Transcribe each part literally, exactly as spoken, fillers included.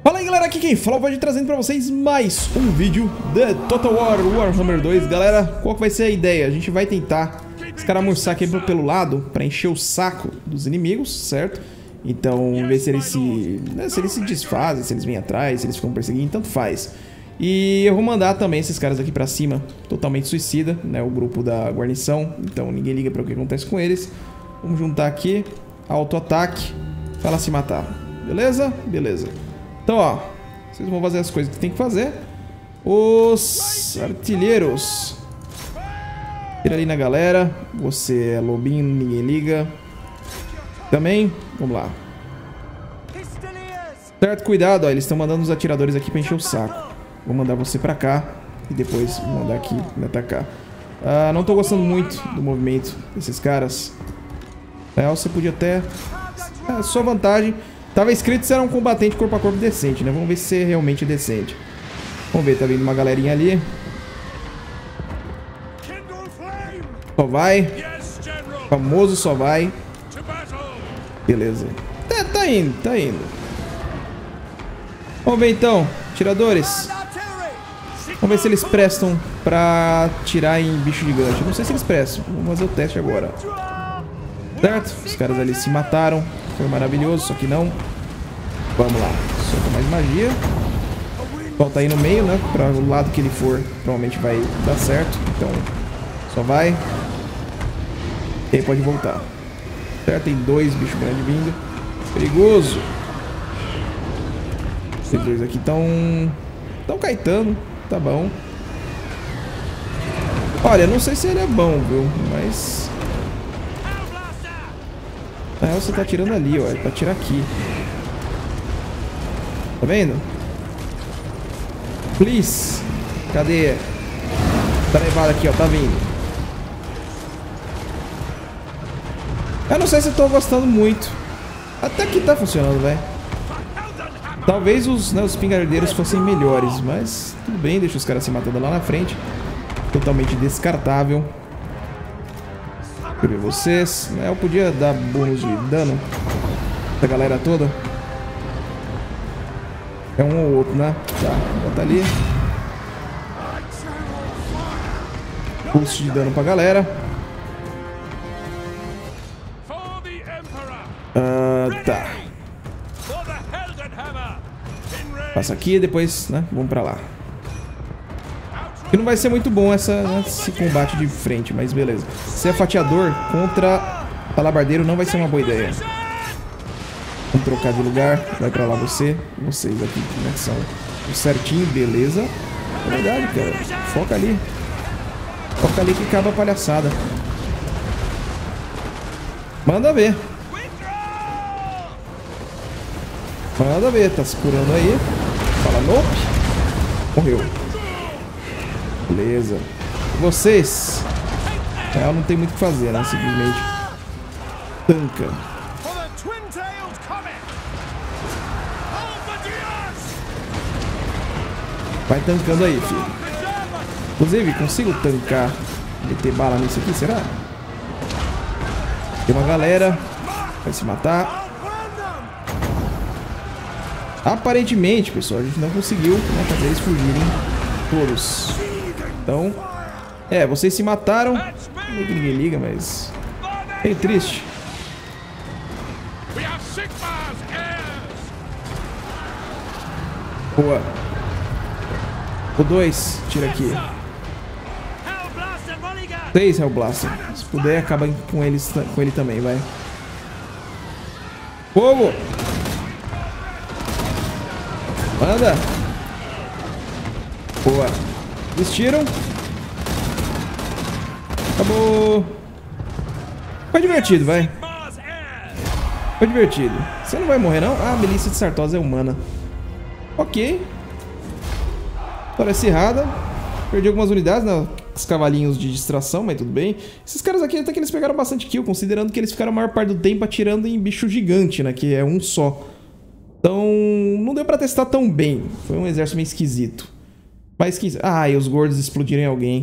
Fala aí galera, aqui quem fala pode trazendo pra vocês mais um vídeo de Total War Warhammer dois. Galera, qual que vai ser a ideia? A gente vai tentar escaramuçar aqui pelo lado pra encher o saco dos inimigos, certo? Então ver se eles se, né, se eles se desfazem, se eles vêm atrás, se eles ficam perseguindo, tanto faz. E eu vou mandar também esses caras aqui pra cima, totalmente suicida, né? O grupo da guarnição, então ninguém liga pra o que acontece com eles. Vamos juntar aqui, auto-ataque, pra ela se matar. Beleza? Beleza. Então, ó, vocês vão fazer as coisas que tem que fazer. Os artilheiros. Tira ali na galera. Você é lobinho, ninguém liga. Também, vamos lá. Certo, cuidado, ó, eles estão mandando os atiradores aqui pra encher o saco. Vou mandar você pra cá e depois vou mandar aqui me atacar. Ah, não tô gostando muito do movimento desses caras. É, você podia até... É, sua vantagem... Tava escrito se era um combatente corpo a corpo decente, né? Vamos ver se é realmente decente. Vamos ver, tá vindo uma galerinha ali. Só vai. Famoso só vai. Beleza. É, tá indo, tá indo. Vamos ver então, tiradores. Vamos ver se eles prestam pra tirar em bicho gigante. Não sei se eles prestam. Vamos fazer o teste agora. Certo? Os caras ali se mataram. Foi maravilhoso, só que não. Vamos lá. Solta mais magia. Solta aí no meio, né? Para o lado que ele for, provavelmente vai dar certo. Então, só vai. E aí pode voltar. Certo? Tem dois bichos grandes vindo. Perigoso. Esses dois aqui estão... Estão caetando. Tá bom. Olha, não sei se ele é bom, viu? Mas... Ah, você tá atirando ali, ó. É pra atirar aqui. Tá vendo? Please. Cadê? Tá levado aqui, ó. Tá vindo. Eu não sei se eu tô gostando muito. Até que tá funcionando, velho. Talvez os, né, os pingardeiros fossem melhores. Mas tudo bem, deixa os caras se matando lá na frente. Totalmente descartável. Deixa eu ver vocês. Eu podia dar bônus de dano pra galera toda. É um ou outro, né? Tá, bota ali. Pulso de dano pra galera. Ah, tá. Passa aqui e depois, né? Vamos pra lá. Que não vai ser muito bom essa, esse combate de frente, mas beleza. Se é fatiador contra palabardeiro não vai ser uma boa ideia. Vamos trocar de lugar. Vai pra lá você. Vocês aqui, né? São certinho, beleza. É verdade, cara. Foca ali. Foca ali que acaba a palhaçada. Manda ver. Manda ver. Tá se curando aí. Fala nope. Morreu. Beleza. Vocês... Ela não tem muito o que fazer, né? Simplesmente tanca. Vai tancando aí, filho. Inclusive, consigo tancar, meter bala nisso aqui, será? Tem uma galera. Vai se matar. Aparentemente, pessoal, a gente não conseguiu, né, fazer eles fugirem todos. Então, é, vocês se mataram. Meio que ninguém liga, mas... Meio triste. Boa. O dois, tira aqui. Três Hellblaster. Se puder, acaba com, eles, com ele também, vai. Fogo! Manda! Boa. Eles tiram. Acabou. Foi divertido, vai. Foi divertido. Você não vai morrer, não? Ah, a milícia de Sartosa é humana. Ok. Parece errada. Perdi algumas unidades, né? Os cavalinhos de distração, mas tudo bem. Esses caras aqui, até que eles pegaram bastante kill, considerando que eles ficaram a maior parte do tempo atirando em bicho gigante, né? Que é um só. Então, não deu pra testar tão bem. Foi um exército meio esquisito. Mas que... Ah, e os gordos explodiram em alguém.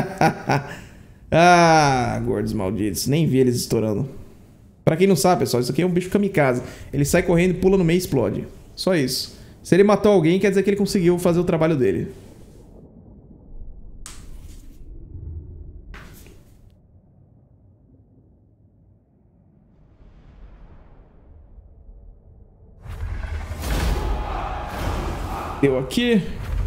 Ah, gordos malditos. Nem vi eles estourando. Pra quem não sabe, pessoal, isso aqui é um bicho kamikaze. Ele sai correndo, pula no meio e explode. Só isso. Se ele matou alguém, quer dizer que ele conseguiu fazer o trabalho dele. Deu aqui.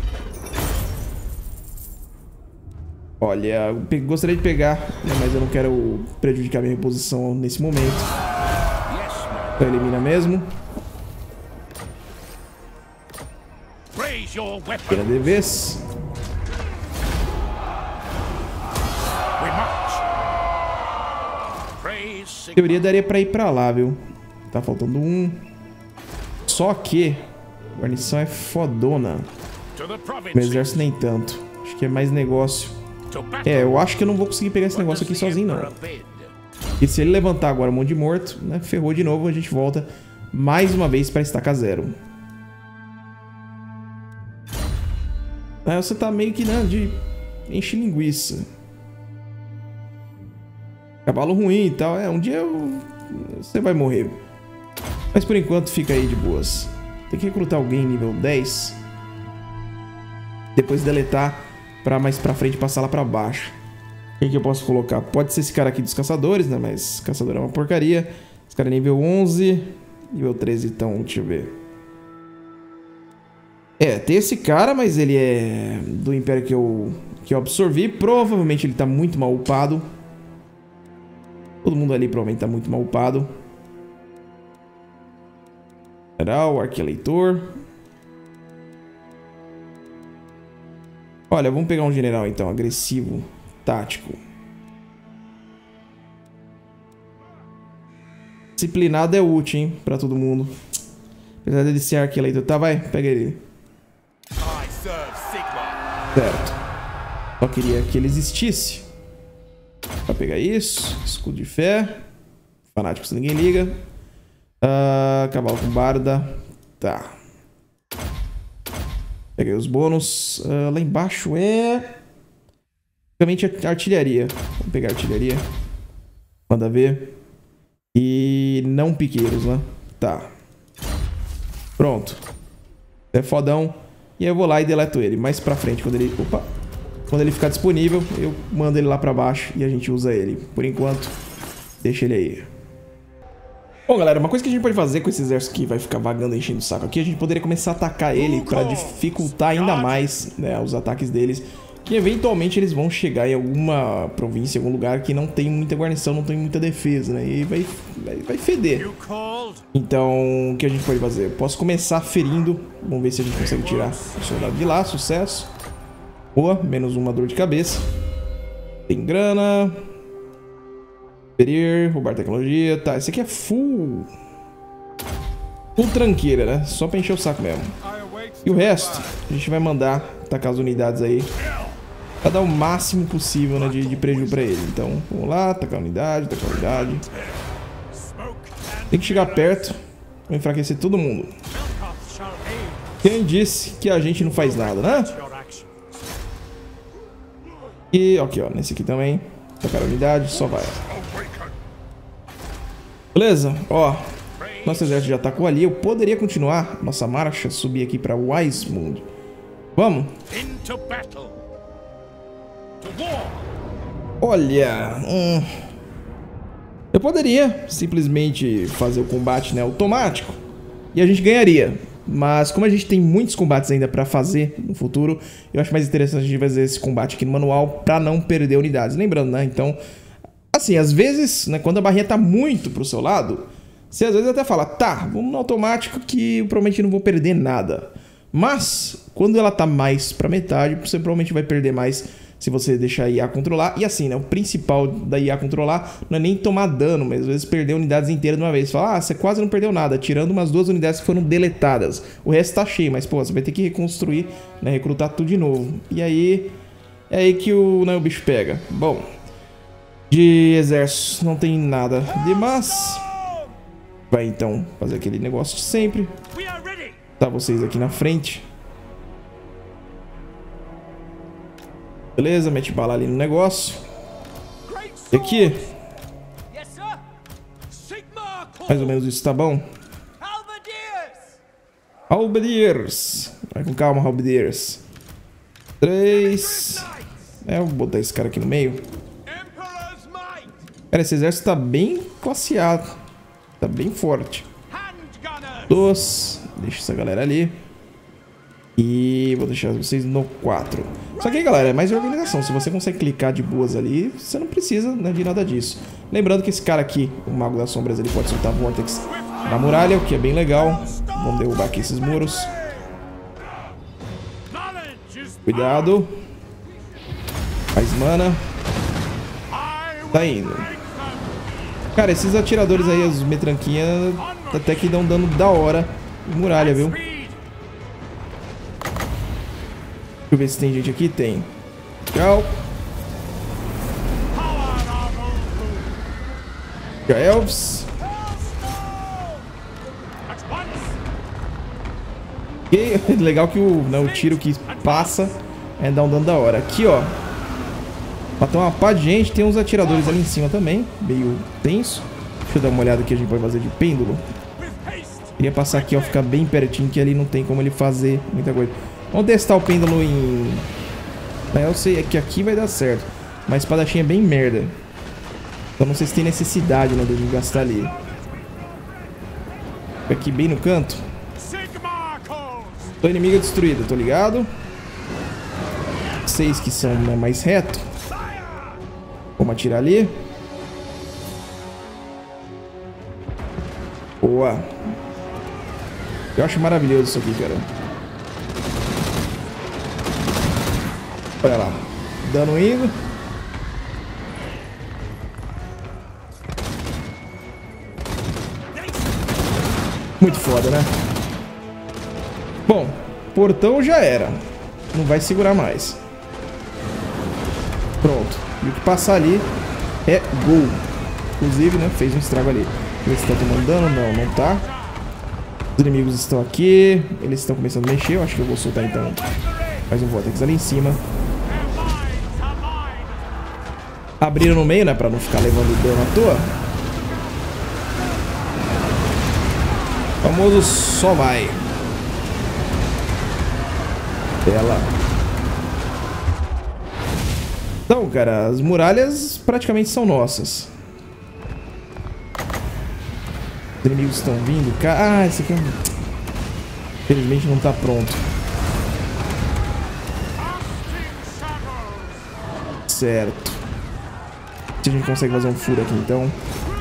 Olha, eu gostaria de pegar, né, mas eu não quero prejudicar minha reposição nesse momento. Então elimina mesmo. Pena de vez. Em teoria daria pra ir pra lá, viu? Tá faltando um. Só que a guarnição é fodona. O exército nem tanto. Acho que é mais negócio. É, eu acho que eu não vou conseguir pegar esse negócio aqui sozinho, não. E se ele levantar agora um monte de morto, né? Ferrou de novo, a gente volta mais uma vez pra estaca zero. Aí você tá meio que, né, de enche linguiça. Cavalo ruim e tal. É, um dia eu... você vai morrer. Mas por enquanto fica aí de boas. Tem que recrutar alguém nível dez. Depois deletar pra mais pra frente passar lá pra baixo. Quem que eu posso colocar? Pode ser esse cara aqui dos caçadores, né? Mas caçador é uma porcaria. Esse cara é nível onze. Nível treze, então, deixa eu ver. É, tem esse cara, mas ele é do império que eu, que eu absorvi. Provavelmente ele tá muito mal upado. Todo mundo ali provavelmente tá muito mal upado. General, arqueleitor. Olha, vamos pegar um general então, agressivo, tático. Disciplinado é útil, hein, pra todo mundo. Apesar dele ser arqueleitor. Tá, vai, pega ele. Certo. Só queria que ele existisse. Pra pegar isso. Escudo de fé. Fanáticos ninguém liga. Uh, cavalo com barda. Tá. Peguei os bônus. Uh, lá embaixo é... basicamente artilharia. Vamos pegar artilharia. Manda ver. E não piqueiros, né? Tá. Pronto. É fodão. E aí eu vou lá e deleto ele. Mais pra frente, quando ele... Opa! Quando ele ficar disponível, eu mando ele lá pra baixo e a gente usa ele. Por enquanto, deixa ele aí. Bom, galera, uma coisa que a gente pode fazer com esse exército que vai ficar vagando enchendo o saco aqui, a gente poderia começar a atacar ele pra dificultar ainda mais, né, os ataques deles. Que eventualmente eles vão chegar em alguma província, em algum lugar que não tem muita guarnição, não tem muita defesa, né? E vai, vai, vai feder. Então, o que a gente pode fazer? Eu posso começar ferindo. Vamos ver se a gente consegue tirar o soldado de lá. Sucesso. Boa, menos uma dor de cabeça. Tem grana. Ferir, roubar tecnologia. Tá, esse aqui é full... full tranqueira, né? Só pra encher o saco mesmo. E o resto, a gente vai mandar tacar as unidades aí pra dar o máximo possível, né, de, de prejuízo pra ele. Então, vamos lá, tacar a unidade, tacar a unidade. Tem que chegar perto pra enfraquecer todo mundo. Quem disse que a gente não faz nada, né? E, aqui, ó, nesse aqui também. Tacar a unidade, só vai. Beleza? Ó, nosso exército já atacou ali. Eu poderia continuar nossa marcha, subir aqui pra Weismund. Vamos? Olha, hum, eu poderia simplesmente fazer o combate, né, automático e a gente ganharia. Mas como a gente tem muitos combates ainda pra fazer no futuro, eu acho mais interessante a gente fazer esse combate aqui no manual pra não perder unidades. Lembrando, né, então, assim, às vezes, né, quando a barrinha tá muito pro seu lado, você às vezes até fala, tá, vamos no automático que eu provavelmente não vou perder nada. Mas, quando ela tá mais pra metade, você provavelmente vai perder mais se você deixar a I A controlar. E assim, né, o principal da I A controlar não é nem tomar dano, mas às vezes perder unidades inteiras de uma vez. Você fala, ah, você quase não perdeu nada, tirando umas duas unidades que foram deletadas. O resto tá cheio, mas pô, você vai ter que reconstruir, né, recrutar tudo de novo. E aí, é aí que o, né, o bicho pega. Bom, de exército não tem nada demais. Vai então fazer aquele negócio de sempre. Tá vocês aqui na frente. Beleza, mete bala ali no negócio. E aqui, mais ou menos isso tá bom. Halberdiers. Vai com calma, Halberdiers. Três. É, eu vou botar esse cara aqui no meio. Cara, esse exército tá bem classeado. Tá bem forte. Dois. Deixa essa galera ali. E vou deixar vocês no quatro. Só que aí, galera, é mais organização. Se você consegue clicar de boas ali, você não precisa, né, de nada disso. Lembrando que esse cara aqui, o Mago das Sombras, ele pode soltar Vortex na muralha, o que é bem legal. Vamos derrubar aqui esses muros. Cuidado. Mais mana. Tá indo. Cara, esses atiradores aí, as metranquinhas, até que dão dano da hora em muralha, viu? Deixa eu ver se tem gente aqui. Tem. Tchau. Tchau, Elves. E legal que o, né, o tiro que passa é dar um dano da hora. Aqui, ó. Matou uma pá de gente. Tem uns atiradores ali em cima também. Meio tenso. Deixa eu dar uma olhada aqui. A gente pode fazer de pêndulo. Queria passar aqui, ó. Ficar bem pertinho. Que ali não tem como ele fazer muita coisa. Vamos testar o pêndulo em... Eu sei que aqui vai dar certo. Mas a espadachim é bem merda. Então não sei se tem necessidade, né, de a gente gastar ali. Aqui bem no canto. Tô inimiga destruída, tô ligado. Seis que são, né, mais reto. Vamos atirar ali. Boa. Eu acho maravilhoso isso aqui, cara. Olha lá. Dano indo. Muito foda, né? Bom, portão já era. Não vai segurar mais. Pronto. E o que passar ali é gol. Inclusive, né? Fez um estrago ali. Eles estão tomando dano? Não, não tá. Os inimigos estão aqui. Eles estão começando a mexer. Eu acho que eu vou soltar então mais um Vortex ali em cima. Abriram no meio, né? Pra não ficar levando dano à toa. O famoso só vai. Ela. Então, cara, as muralhas praticamente são nossas. Os inimigos estão vindo. Ah, esse aqui é... Infelizmente não tá pronto. Certo. Se a gente consegue fazer um furo aqui, então.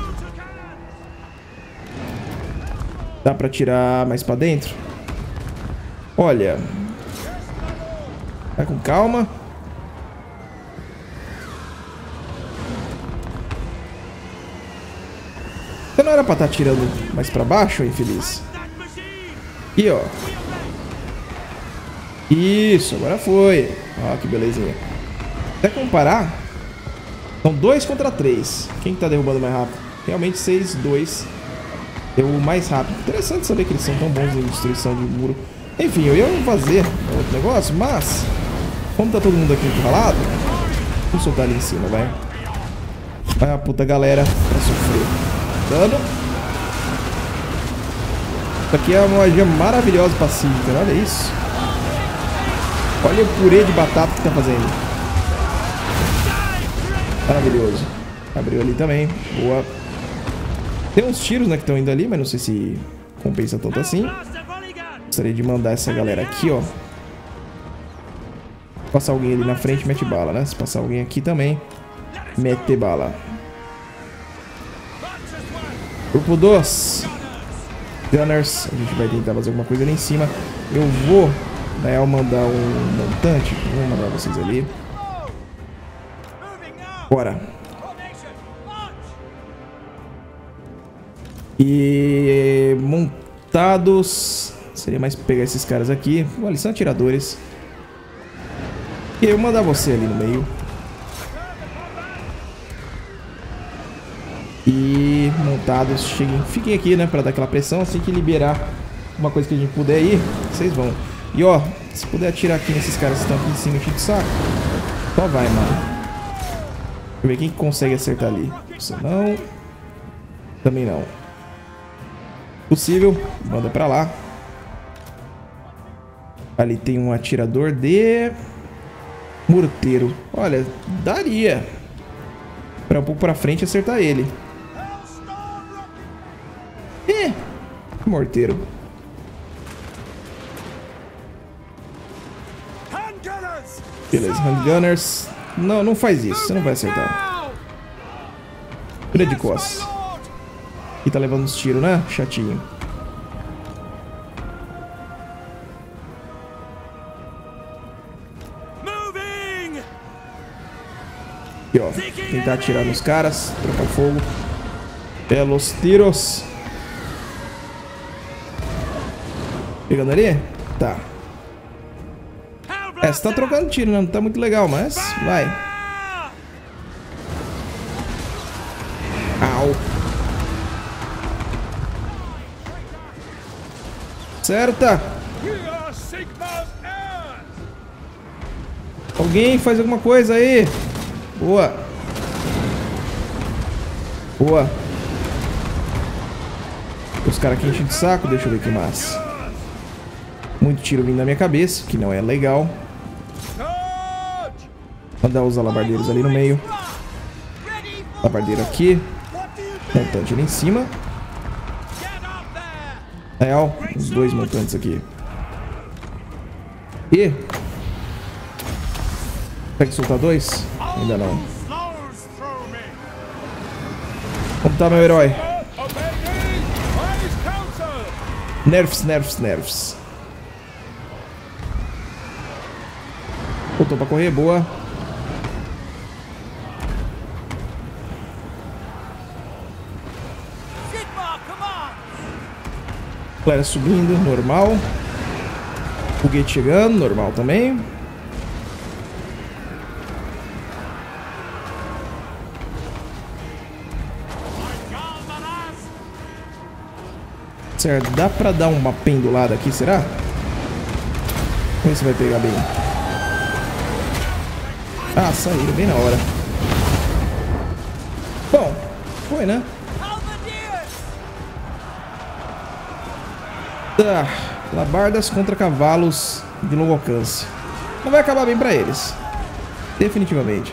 Dá pra tirar mais pra dentro? Olha. Vai com calma. Você não era pra estar tirando mais pra baixo, infeliz? Aqui, ó. Isso, agora foi. Ó, que belezinha. Até comparar, são dois contra três. Quem que tá derrubando mais rápido? Realmente seis, dois. Deu o mais rápido. Interessante saber que eles são tão bons em destruição de muro. Enfim, eu ia fazer outro negócio, mas... Como tá todo mundo aqui encurralado, vamos soltar ali em cima, vai. Vai a puta galera pra sofrer. Dano. Isso aqui é uma magia maravilhosa pacífica, olha isso. Olha o purê de batata que tá fazendo. Maravilhoso. Abriu ali também. Boa. Tem uns tiros, né, que estão indo ali, mas não sei se compensa tanto assim. Gostaria de mandar essa galera aqui, ó. Passar alguém ali na frente, mete bala, né? Se passar alguém aqui também, mete bala. Grupo dois. Gunners. A gente vai tentar fazer alguma coisa ali em cima. Eu vou, né, ao mandar um montante. Vou mandar vocês ali. Bora. E montados. Seria mais pegar esses caras aqui. Olha, eles são atiradores. E eu mandar você ali no meio. E montados, cheguem, fiquem aqui, né, pra dar aquela pressão. Assim que liberar uma coisa que a gente puder ir, vocês vão. E ó, se puder atirar aqui nesses caras que estão aqui em cima, enchendo de saco, só vai, mano. Deixa eu ver quem consegue acertar ali. Você não. Também não. Possível, manda pra lá. Ali tem um atirador de morteiro. Olha, daria para um pouco pra frente acertar ele. Ih, morteiro. Beleza, handgunners. Não, não faz isso, você não vai acertar. Vira de costas. E tá levando uns tiros, né? Chatinho. Aqui, ó. Tentar atirar nos caras. Trocar fogo. Pelos tiros. Pegando ali? Tá. É, você tá trocando tiro, né? Não tá muito legal, mas vai. Au. Certa. Alguém faz alguma coisa aí. Boa. Boa. Os caras aqui enchem de saco. Deixa eu ver que massa. Muito tiro vindo na minha cabeça, que não é legal. Mandar os alabardeiros ali no meio. Alabardeiro aqui. Montante ali em cima. Real, os dois montantes aqui. E... consegue soltar dois? Ainda não. Como tá, meu herói? Nerfs, nerfs, nerfs. Voltou pra correr, boa. Galera subindo, normal. Foguete chegando, normal também. Certo, dá pra dar uma pendulada aqui, será? Vamos ver se vai pegar bem. Ah, saíram bem na hora. Bom, foi, né? Tá, labardas contra cavalos de longo alcance. Não vai acabar bem pra eles. Definitivamente.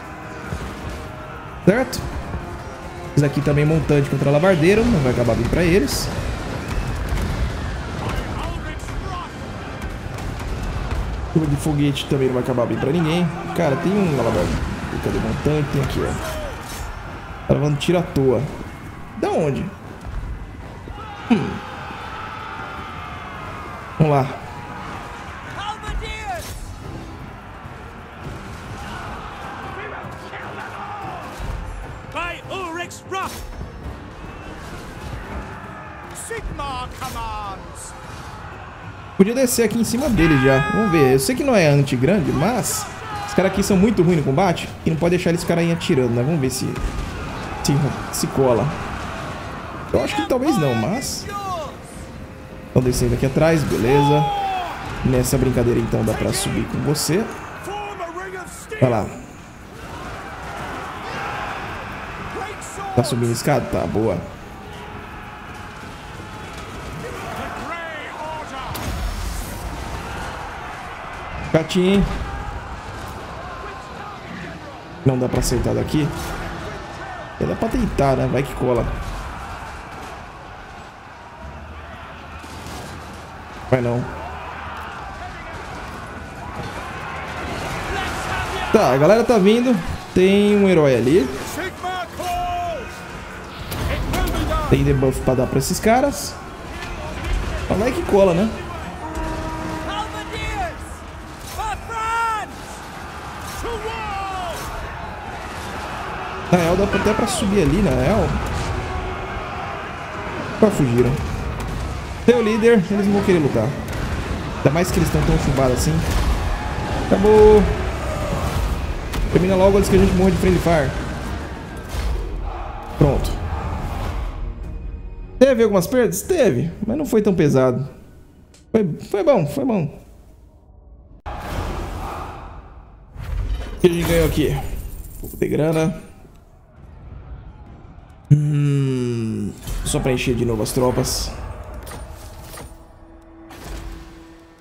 Certo? Esse aqui também montante contra labardeiro. Não vai acabar bem pra eles. Curva de foguete também não vai acabar bem pra ninguém. Cara, tem um alabardeiro. Cadê o montante? Tem aqui, ó. Tá levando tiro à toa. Da onde? Hum. Vamos lá. Podia descer aqui em cima dele já. Vamos ver. Eu sei que não é anti-grande, mas os caras aqui são muito ruins no combate e não pode deixar eles ficarem atirando, né? Vamos ver se, se se cola. Eu acho que talvez não, mas... Estão descendo aqui atrás, beleza. Nessa brincadeira então dá pra subir com você. Vai lá. Tá subindo a escada? Tá, boa. Gatinho. Não dá pra acertar daqui. Dá pra tentar, né? Vai que cola. Vai não. Tá, a galera tá vindo. Tem um herói ali. Tem debuff pra dar pra esses caras. Vai que cola, né? Na real, dá até pra subir ali, na real. Só fugiram. Tem o líder, eles não vão querer lutar. Ainda mais que eles estão tão chumbados assim. Acabou. Termina logo antes que a gente morra de friendly fire. Pronto. Teve algumas perdas? Teve, mas não foi tão pesado. Foi, foi bom, foi bom. O que a gente ganhou aqui? Um pouco de grana. Hum, só pra encher de novo as tropas.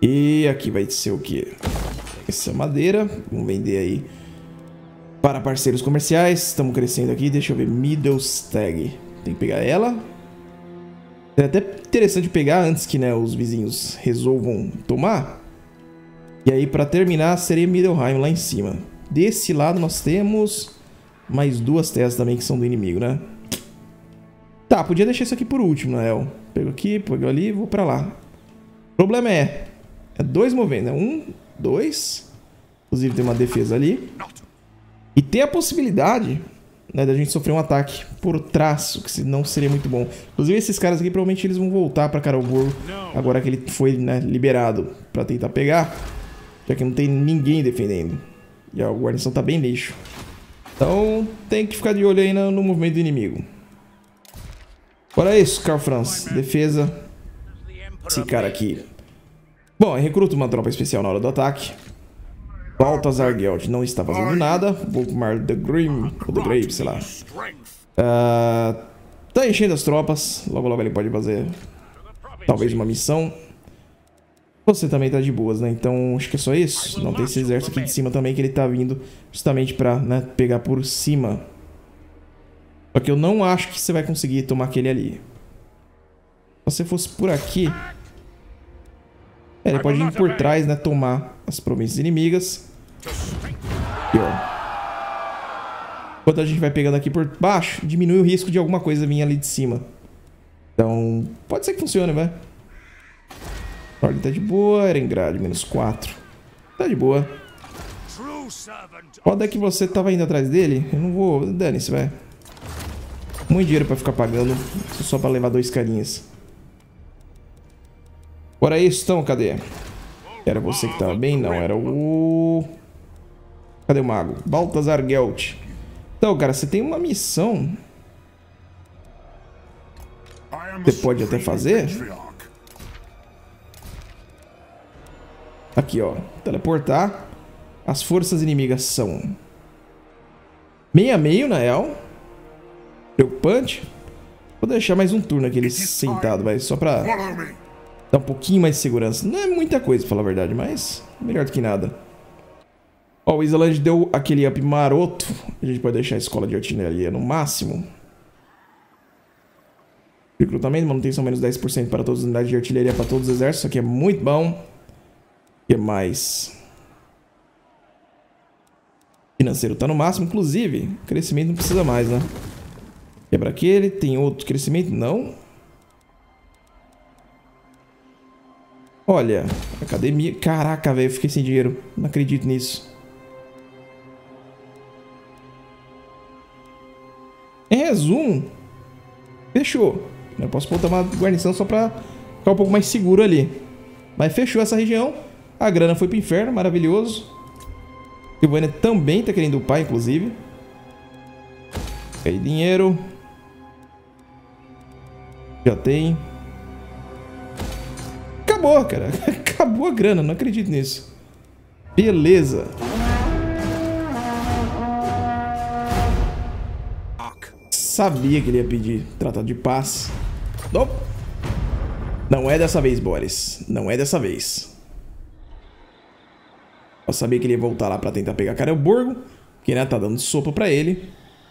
E aqui vai ser o quê? Essa madeira. Vamos vender aí para parceiros comerciais. Estamos crescendo aqui. Deixa eu ver. Middlestag. Tem que pegar ela. É até interessante pegar antes que, né, os vizinhos resolvam tomar. E aí, para terminar, seria Middleheim lá em cima. Desse lado nós temos mais duas terras também que são do inimigo, né? Tá, podia deixar isso aqui por último, Nael. Pego aqui, pego ali e vou pra lá. O problema é... É dois movendo, né? Um, dois. Inclusive tem uma defesa ali. E tem a possibilidade, né, da gente sofrer um ataque por trás, o que não seria muito bom. Inclusive esses caras aqui, provavelmente eles vão voltar pra Karlsburgo agora que ele foi, né, liberado pra tentar pegar. Já que não tem ninguém defendendo. E a guarnição tá bem lixo. Então tem que ficar de olho aí no, no movimento do inimigo. Fora isso, Karl Franz. Defesa. Esse cara aqui. Bom, eu recruto uma tropa especial na hora do ataque. Balthazar Gelt não está fazendo nada. Volkmar the Grim, ou The Grave, sei lá. Uh, tá enchendo as tropas. Logo, logo ele pode fazer talvez uma missão. Você também tá de boas, né? Então acho que é só isso. Não tem esse exército aqui de cima também, que ele tá vindo justamente pra, né, pegar por cima. Só que eu não acho que você vai conseguir tomar aquele ali. Se você fosse por aqui... É, ele pode ir por trás, né? Tomar as províncias inimigas. E, ó. Enquanto a gente vai pegando aqui por baixo, diminui o risco de alguma coisa vir ali de cima. Então, pode ser que funcione, vai. Ordem tá de boa. Erengrad, menos quatro. Tá de boa. Pode é que você tava indo atrás dele. Eu não vou... Dane-se, vai. Muito dinheiro pra ficar pagando. Só pra levar dois carinhas. Bora isso, então, cadê? Era você que tava bem? Não, era o... Cadê o mago? Balthazar Gelt. Então, cara, você tem uma missão. Você pode até fazer. Aqui, ó. Teleportar. As forças inimigas são... Meio a meio, na real. Preocupante. Vou deixar mais um turno aqui ele sentado, vai. Só pra... Dá um pouquinho mais de segurança. Não é muita coisa, pra falar a verdade, mas melhor do que nada. Ó, o Islaland deu aquele up maroto. A gente pode deixar a escola de artilharia no máximo. Recrutamento, manutenção menos dez por cento para todas as unidades de artilharia para todos os exércitos. Isso aqui é muito bom. O que mais? Financeiro tá no máximo. Inclusive, crescimento não precisa mais, né? Quebra aquele. Tem outro crescimento? Não. Olha, academia... Caraca, velho, eu fiquei sem dinheiro. Não acredito nisso. Em resumo, fechou. Eu posso botar uma guarnição só pra ficar um pouco mais seguro ali. Mas fechou essa região. A grana foi pro inferno, maravilhoso. O Silvânia também tá querendo upar, inclusive. Aí, dinheiro. Já tem... Acabou, cara. Acabou a grana. Não acredito nisso. Beleza. Sabia que ele ia pedir tratado de paz. Não. Não é dessa vez, Boris. Não é dessa vez. Eu sabia que ele ia voltar lá pra tentar pegar Karlsburgo. Que, né, tá dando sopa pra ele.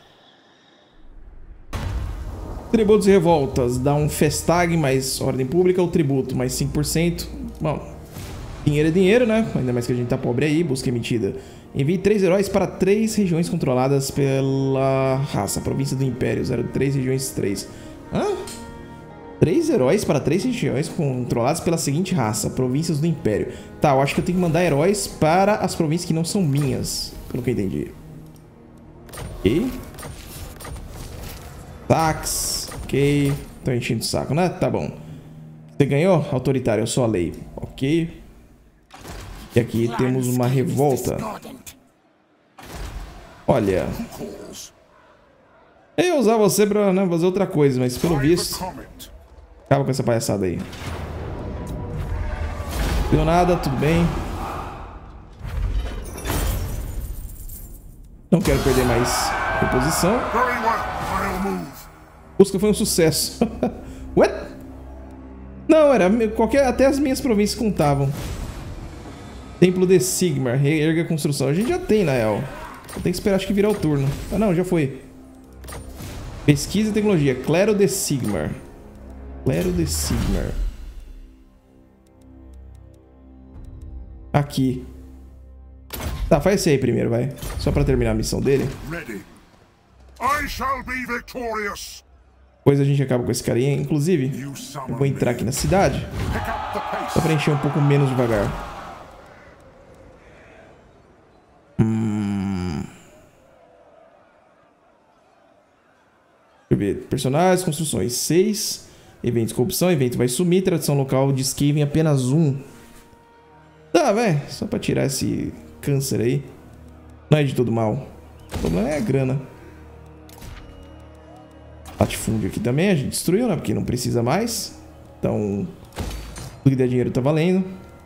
Tributos e revoltas, dá um Festag mais ordem pública, ou tributo mais cinco por cento. Bom, dinheiro é dinheiro, né? Ainda mais que a gente tá pobre aí, busca emitida. Envie três heróis para três regiões controladas pela raça, província do Império, zero três regiões três. Hã? Três heróis para três regiões controladas pela seguinte raça, províncias do Império. Tá, eu acho que eu tenho que mandar heróis para as províncias que não são minhas, pelo que eu entendi. Ok. Tax. Ok. Tô enchendo o saco, né? Tá bom. Você ganhou? Autoritário, eu sou a lei. Ok. E aqui temos uma revolta. Olha. Eu ia usar você pra, né, fazer outra coisa, mas pelo visto... Acaba com essa palhaçada aí. Não deu nada, tudo bem. Não quero perder mais reposição. Busca foi um sucesso. What? Não, era qualquer, até as minhas províncias contavam. Templo de Sigmar, reerga a construção. A gente já tem, na real. Tem que esperar, acho que virar o turno. Ah, não, já foi. Pesquisa e tecnologia. Clero de Sigmar. Clero de Sigmar. Aqui. Tá, faz esse aí primeiro, vai. Só pra terminar a missão dele. Depois a gente acaba com esse carinha. Inclusive, eu vou entrar aqui na cidade. Só pra encher um pouco menos devagar. Hum. Deixa eu ver. Personagens, construções. seis. Eventos, corrupção. Evento vai sumir. Tradição local de Skaven apenas um. Tá, velho. Só pra tirar esse câncer aí. Não é de todo mal. O problema é a grana. Latifúndio aqui também. A gente destruiu, né? Porque não precisa mais. Então, tudo que der dinheiro tá valendo.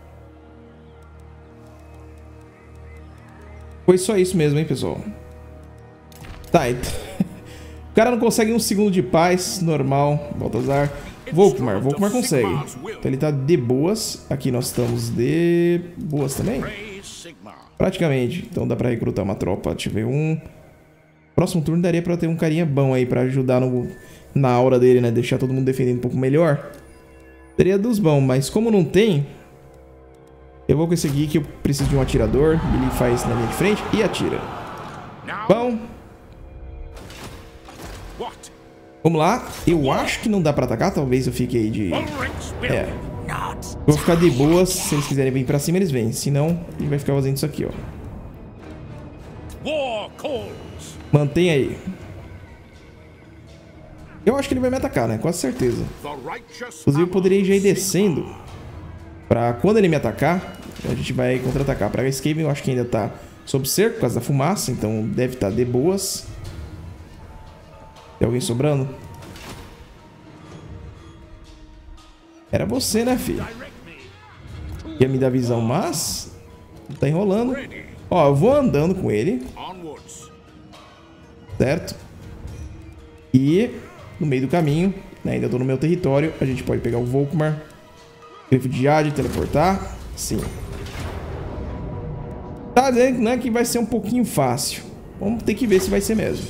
Foi só isso mesmo, hein, pessoal? Tá, então... O cara não consegue um segundo de paz. Normal. Baltazar. Volkmar. Volkmar consegue. Então ele tá de boas. Aqui nós estamos de boas também. Praticamente. Então dá pra recrutar uma tropa. Deixa eu ver um... Próximo turno daria pra ter um carinha bom aí pra ajudar no... na aura dele, né? Deixar todo mundo defendendo um pouco melhor. Teria dos bons, mas como não tem... Eu vou com esse aqui que eu preciso de um atirador. Ele faz na linha de frente e atira. Bom. Vamos lá. Eu acho que não dá pra atacar. Talvez eu fique aí de... É. Vou ficar de boas. Se eles quiserem vir pra cima, eles vêm. Se não, ele vai ficar fazendo isso aqui, ó. Mantém aí. Eu acho que ele vai me atacar, né? Quase certeza. Inclusive, eu poderia já ir descendo. Pra quando ele me atacar, a gente vai contra-atacar. Pra Skaven, eu acho que ainda tá sob cerco por causa da fumaça. Então, deve estar de boas. Tem alguém sobrando? Era você, né, filho? Ia me dar visão, mas... Tá enrolando. Ó, eu vou andando com ele. Certo? E... No meio do caminho, né, ainda tô no meu território, a gente pode pegar o Volkmar. Grifo de Jade, teleportar. Sim. Tá dizendo, né, que vai ser um pouquinho fácil. Vamos ter que ver se vai ser mesmo.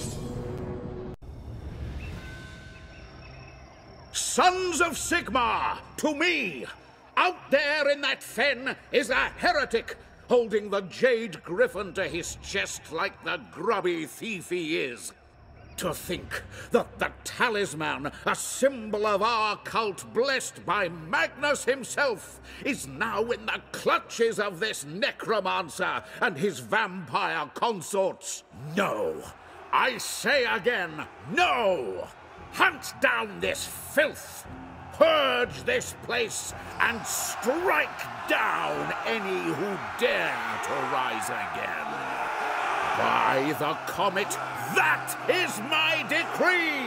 Sons of Sigmar, to me! Out there in that fen is a heretic, holding the Jade Griffin to his chest like the grubby thief he is. To think that the talisman, a symbol of our cult blessed by Magnus himself, is now in the clutches of this necromancer and his vampire consorts. No! I say again, no! Hunt down this filth! Purge this place and strike down any who dare to rise again. By the comet, that is my decree!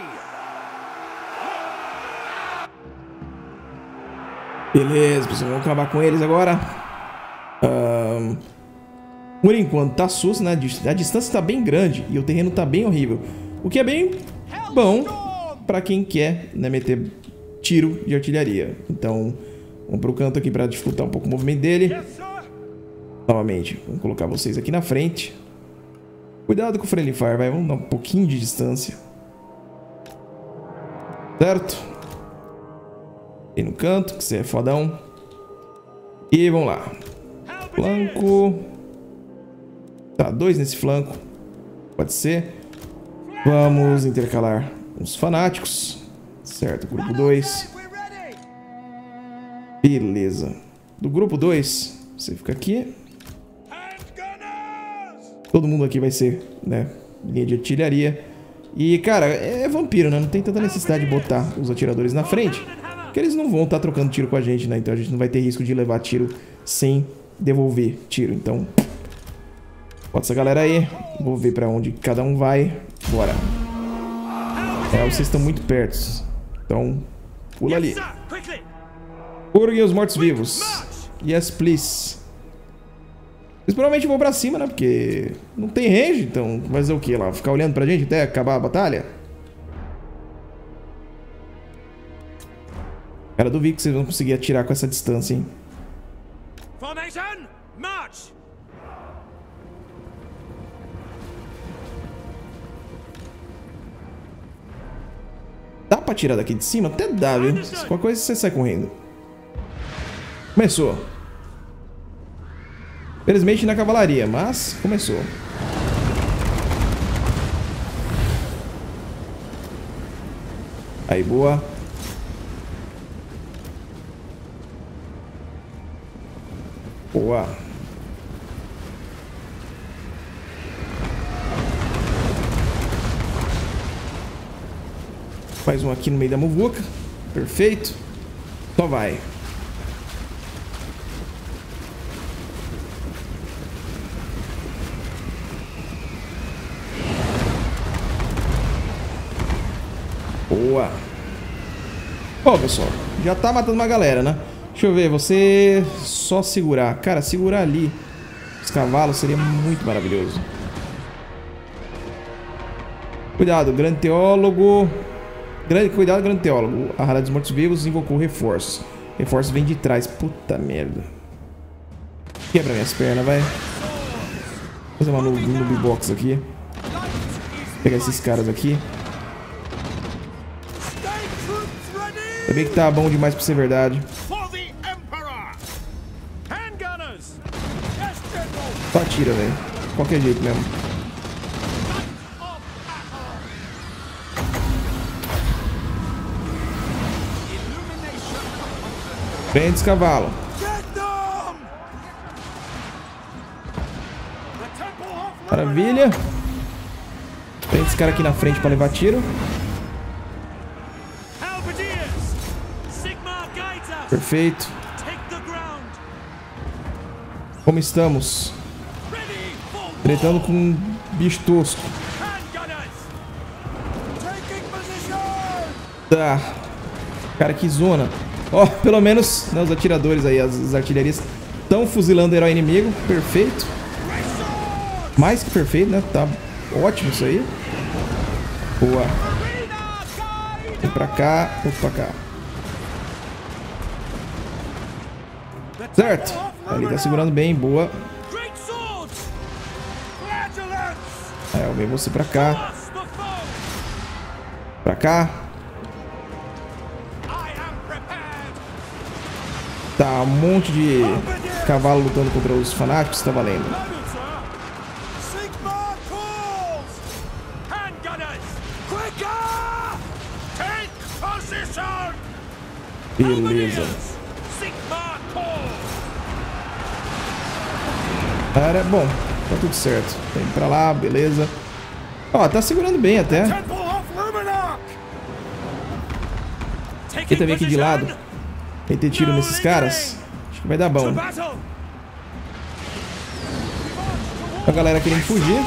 Beleza, pessoal, vamos acabar com eles agora. Um, por enquanto tá susto, né? A distância tá bem grande e o terreno tá bem horrível. O que é bem bom pra quem quer, né, meter tiro de artilharia. Então, vamos pro canto aqui pra dificultar um pouco o movimento dele. Novamente, vamos colocar vocês aqui na frente. Cuidado com o Friendly Fire, vai. Vamos dar um pouquinho de distância. Certo? Aí no canto, que você é fodão. E vamos lá. Flanco. Tá, dois nesse flanco. Pode ser. Vamos intercalar os fanáticos. Certo, grupo dois. Beleza. Do grupo dois, você fica aqui. Todo mundo aqui vai ser, né, linha de artilharia. E, cara, é vampiro, né? Não tem tanta necessidade de botar os atiradores na frente, porque eles não vão estar trocando tiro com a gente, né? Então a gente não vai ter risco de levar tiro sem devolver tiro. Então, bota essa galera aí. Vou ver pra onde cada um vai. Bora. É, vocês estão muito perto. Então, pula ali. Purguem os mortos-vivos. Yes, please. Eles provavelmente vão pra cima, né? Porque não tem range, então vai fazer o que lá? Ficar olhando pra gente até acabar a batalha? Cara, duvido que vocês vão conseguir atirar com essa distância, hein? Formation, March! Dá pra tirar daqui de cima? Até dá, viu? Se qualquer coisa você sai correndo. Começou. Felizmente na cavalaria, mas começou. Aí, boa. Boa. Mais um aqui no meio da muvuca. Perfeito. Só vai. Boa. Ó, pessoal, já tá matando uma galera, né? Deixa eu ver, você só segurar. Cara, segurar ali os cavalos seria muito maravilhoso. Cuidado, grande teólogo. Grande, cuidado, grande teólogo. A Rara dos Mortos-Vivos invocou reforços. Reforços vem de trás. Puta merda. Quebra minhas pernas, vai. Vou fazer uma noob, noob box aqui. Vou pegar esses caras aqui. Ainda bem que tá bom demais pra ser verdade. Só atira, velho. Qualquer jeito mesmo. Prende esse cavalo. Maravilha. Prende esse cara aqui na frente pra levar tiro. Perfeito. Como estamos? Tretando com um bicho tosco. Tá. Cara, que zona. Ó, oh, pelo menos né, os atiradores aí, as, as artilharias estão fuzilando o herói inimigo. Perfeito. Mais que perfeito, né? Tá ótimo isso aí. Boa. Vem pra cá, vou pra cá. Certo. Ali tá segurando bem, boa. Aí eu venho você pra cá. Pra cá. Tá, um monte de cavalo lutando contra os fanáticos, tá valendo. Beleza. Cara, bom, tá tudo certo. Tá indo pra lá, beleza. Ó, tá segurando bem até. Ele também aqui de lado. Meter tiro nesses caras. Acho que vai dar bom. A galera querendo fugir.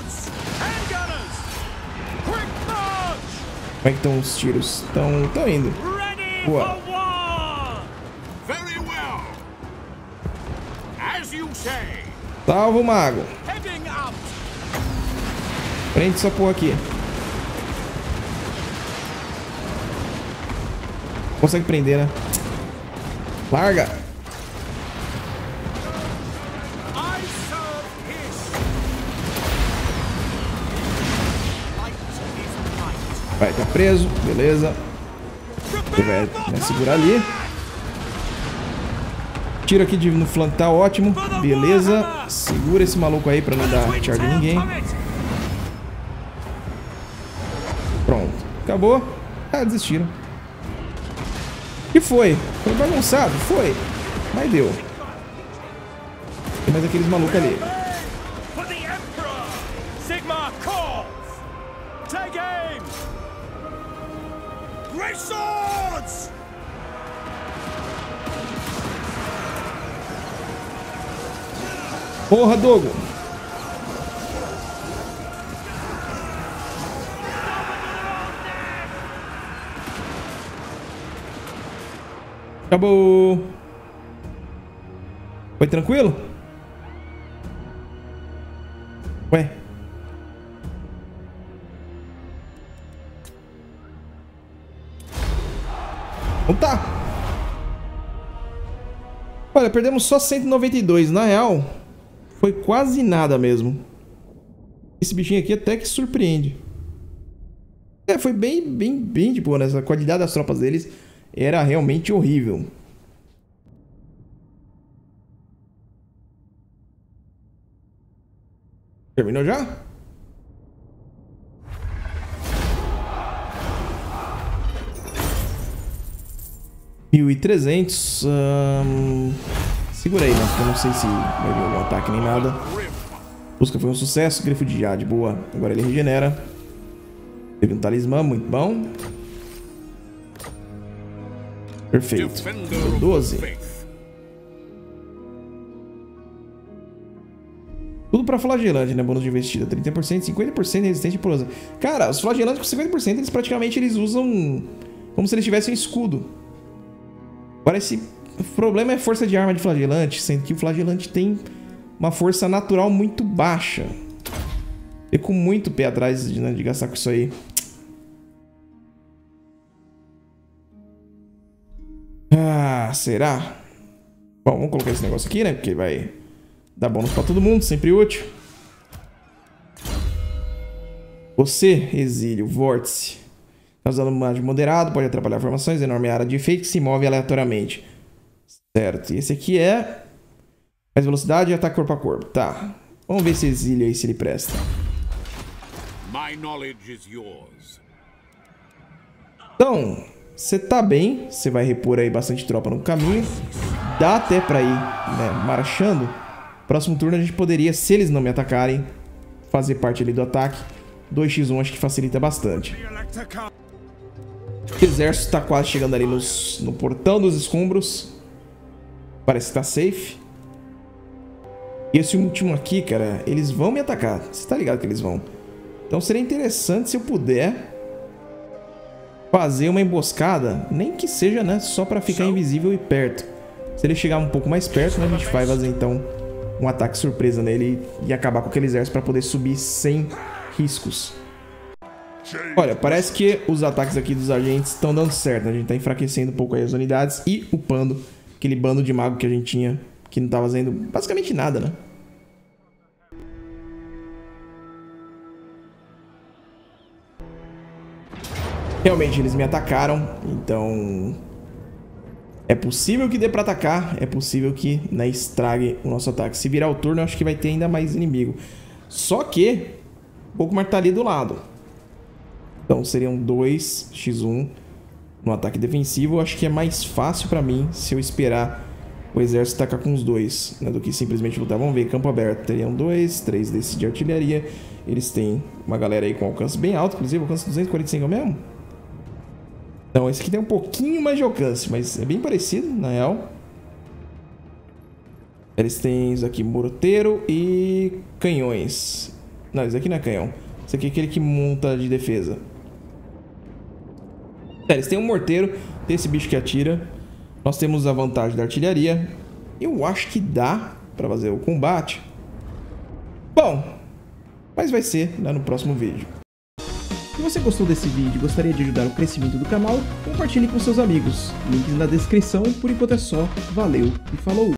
Como é que estão os tiros? Estão estão indo. Boa. Salva o mago. Prende essa porra aqui. Consegue prender, né? Larga. Vai, tá preso. Beleza. Ele vai, vai segurar ali. Tiro aqui de, no flanco, tá ótimo. Beleza. Segura esse maluco aí pra não dar charge em ninguém. Pronto. Acabou. Ah, desistiram. E foi. Foi bagunçado. Foi. Mas deu. Tem mais aqueles malucos ali. Porra, Dogo. Acabou. Foi tranquilo? Ué. Então tá. Olha, Olha, perdemos só cento e noventa e dois. Na real, foi quase nada mesmo. Esse bichinho aqui até que surpreende. É, foi bem, bem, bem de boa, né? A qualidade das tropas deles era realmente horrível. Terminou já? mil e trezentos. Hum... Segura aí, né? Porque eu não sei se vai vir algum ataque nem nada. Busca foi um sucesso. Grifo de Jade, boa. Agora ele regenera. Teve um talismã, muito bom. Perfeito. doze. Tudo pra flagelante, né? Bônus de investida. trinta por cento, cinquenta por cento resistente e porosa. Cara, os flagelantes com cinquenta por cento, eles praticamente eles usam como se eles tivessem um escudo. Parece... O problema é força de arma de flagelante, sendo que o flagelante tem uma força natural muito baixa. Fico muito pé atrás de, né, de gastar com isso aí. Ah, será? Bom, vamos colocar esse negócio aqui, né? Porque vai dar bônus pra todo mundo, sempre útil. Você, exílio, vórtice. Causando mágico moderado, pode atrapalhar formações, enorme área de efeito que se move aleatoriamente. Certo, e esse aqui é mais velocidade e ataque corpo a corpo. Tá, vamos ver esse exílio aí, se ele presta. Então, você tá bem, você vai repor aí bastante tropa no caminho. Dá até pra ir, né, marchando. Próximo turno a gente poderia, se eles não me atacarem, fazer parte ali do ataque. dois por um acho que facilita bastante. O exército tá quase chegando ali nos, no portão dos escombros. Parece que tá safe. E esse último aqui, cara, eles vão me atacar. Você tá ligado que eles vão. Então seria interessante se eu puder fazer uma emboscada. Nem que seja, né, só pra ficar invisível e perto. Se ele chegar um pouco mais perto, né, a gente vai fazer então um ataque surpresa nele e acabar com aquele exército pra poder subir sem riscos. Olha, parece que os ataques aqui dos agentes estão dando certo, né? A gente tá enfraquecendo um pouco aí as unidades e upando aquele bando de mago que a gente tinha, que não tava fazendo basicamente nada, né? Realmente eles me atacaram, então é possível que dê pra atacar, é possível que, né, estrague o nosso ataque. Se virar o turno, eu acho que vai ter ainda mais inimigo. Só que o Volkmar tá ali do lado. Então seriam dois por um no ataque defensivo. Eu acho que é mais fácil pra mim se eu esperar o exército atacar com os dois, né, do que simplesmente lutar. Vamos ver, campo aberto. Teriam dois, três desses de artilharia. Eles têm uma galera aí com alcance bem alto, inclusive alcance duzentos e quarenta e cinco mesmo. Então esse aqui tem um pouquinho mais de alcance, mas é bem parecido, na real. Eles têm isso aqui, morteiro e canhões. Não, isso aqui não é canhão. Isso aqui é aquele que monta de defesa. É, eles têm um morteiro, tem esse bicho que atira. Nós temos a vantagem da artilharia. Eu acho que dá pra fazer o combate. Bom, mas vai ser, né, no próximo vídeo. Se você gostou desse vídeo e gostaria de ajudar o crescimento do canal, compartilhe com seus amigos. Links na descrição. Por enquanto é só. Valeu e falou!